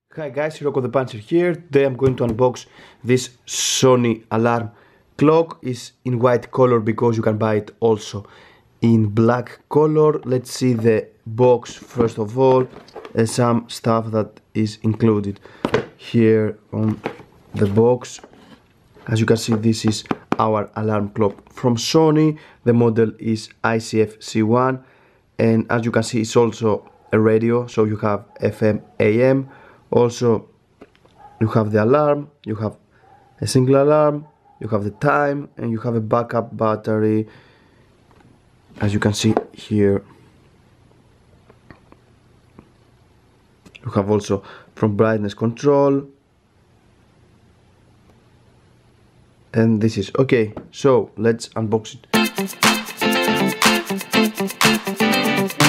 Hi guys, Rocco the Puncher here. Today I'm going to unbox this Sony alarm clock. It's in white color because you can buy it also in black color. Let's see the box first of all, some stuff that is included here on the box. As you can see, this is our alarm clock from Sony. The model is ICF C1, and as you can see, it's also a radio, so you have FM, AM. Also, you have the alarm, you have a single alarm, you have the time, and you have a backup battery, as you can see here. You have also from brightness control, and this is okay. So let's unbox it.